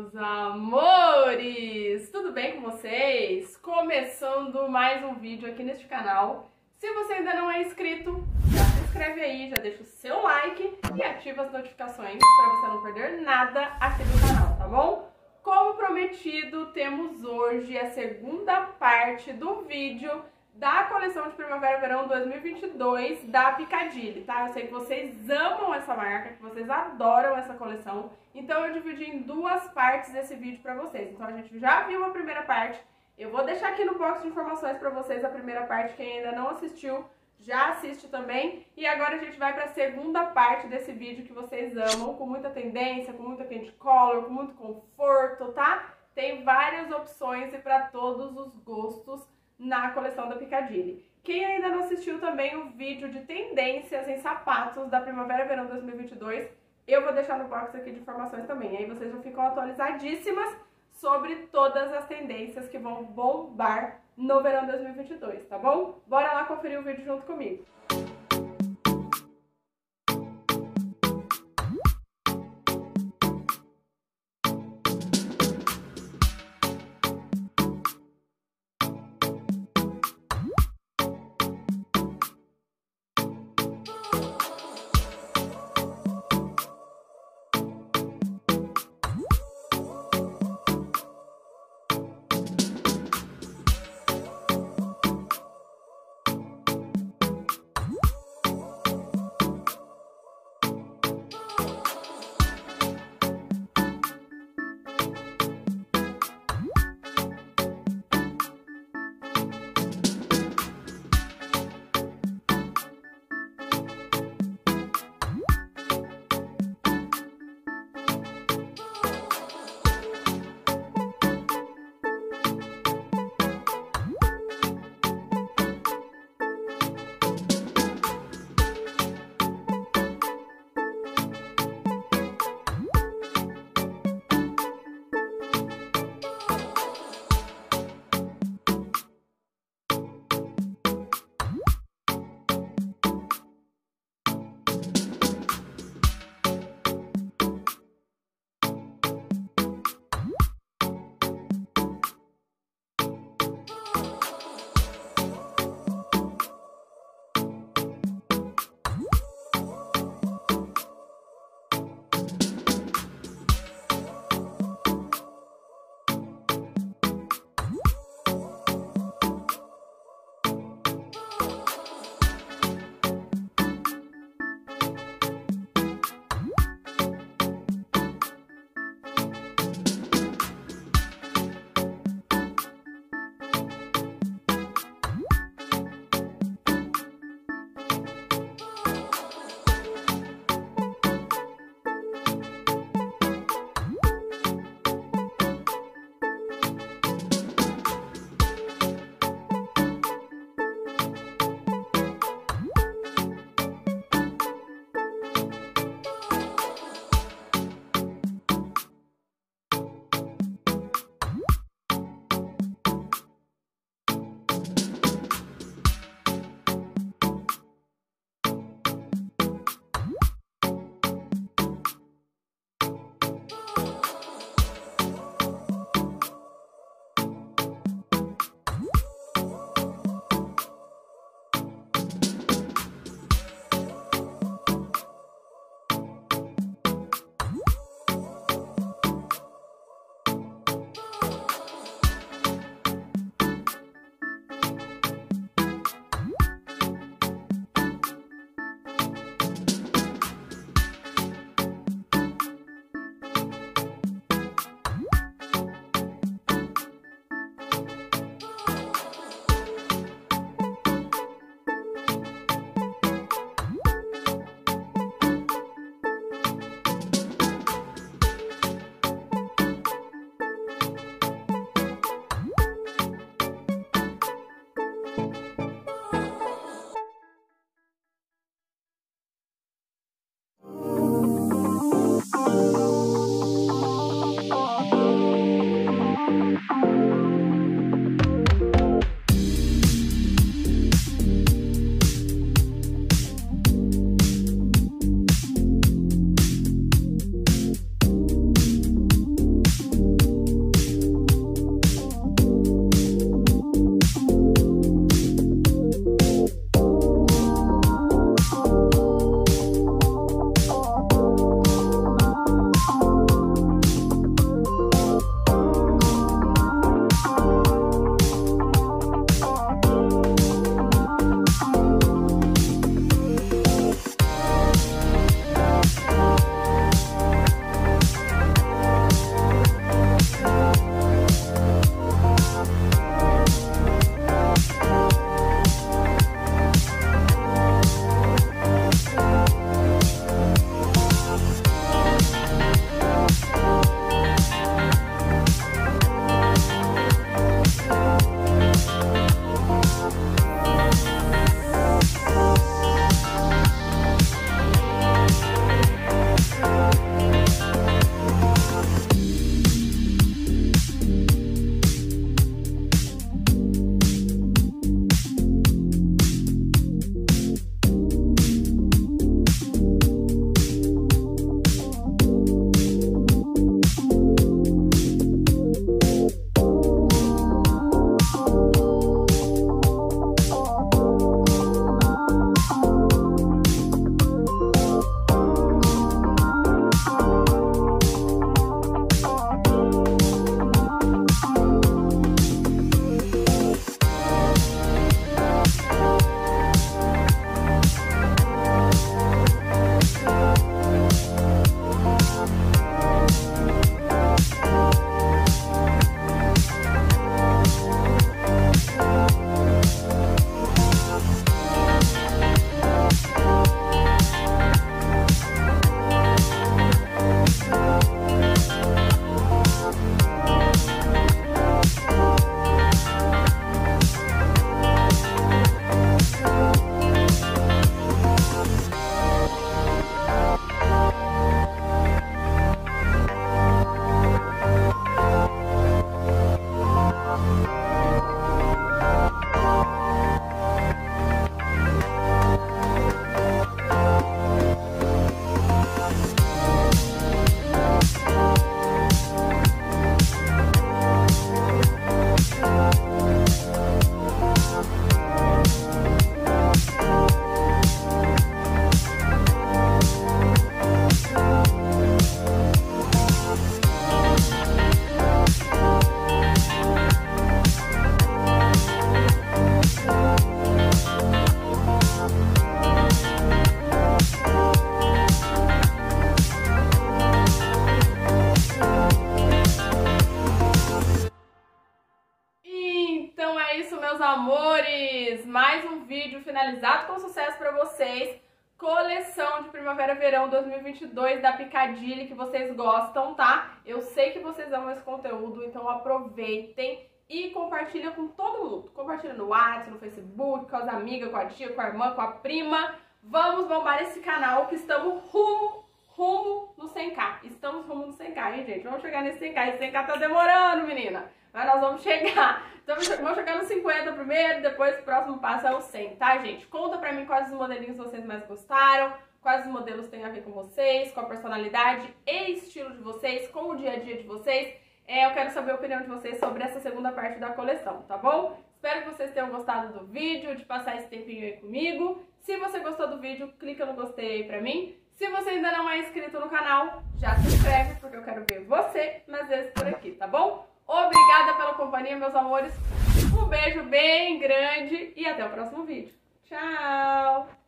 meus amores! Tudo bem com vocês? Começando mais um vídeo aqui neste canal. Se você ainda não é inscrito, já se inscreve aí, já deixa o seu like e ativa as notificações para você não perder nada aqui do canal, tá bom? Como prometido, temos hoje a segunda parte do vídeo da coleção de Primavera-Verão 2022 da Piccadilly, tá? Eu sei que vocês amam essa marca, que vocês adoram essa coleção, então eu dividi em duas partes esse vídeo pra vocês. Então a gente já viu a primeira parte, eu vou deixar aqui no box de informações pra vocês a primeira parte, quem ainda não assistiu, já assiste também. E agora a gente vai pra segunda parte desse vídeo que vocês amam, com muita tendência, com muita candy color, com muito conforto, tá? Tem várias opções e pra todos os gostos na coleção da Piccadilly. Quem ainda não assistiu também o vídeo de tendências em sapatos da Primavera-Verão 2022, eu vou deixar no box aqui de informações também. Aí vocês já ficam atualizadíssimas sobre todas as tendências que vão bombar no verão 2022, tá bom? Bora lá conferir o vídeo junto comigo. mais um vídeo finalizado com sucesso para vocês. Coleção de Primavera-Verão 2022 da Piccadilly, que vocês gostam, tá? Eu sei que vocês amam esse conteúdo, então aproveitem e compartilha com todo mundo. Compartilha no WhatsApp, no Facebook, com as amigas, com a tia, com a irmã, com a prima. Vamos bombar esse canal que estamos rumo no 100k. Estamos rumo no 100k, hein, gente? Vamos chegar nesse 100k. Esse 100k tá demorando, menina. Mas nós vamos chegar. Então, vamos chegar no 50 primeiro, depois o próximo passo é o 100, tá, gente? Conta pra mim quais os modelinhos vocês mais gostaram, quais os modelos têm a ver com vocês, com a personalidade e estilo de vocês, com o dia a dia de vocês. Eu quero saber a opinião de vocês sobre essa segunda parte da coleção, tá bom? Espero que vocês tenham gostado do vídeo, de passar esse tempinho aí comigo. Se você gostou do vídeo, clica no gostei aí pra mim. Se você ainda não é inscrito no canal, já se inscreve, porque eu quero ver você mais vezes por aqui, tá bom? Obrigada pela companhia, meus amores. Um beijo bem grande e até o próximo vídeo. Tchau!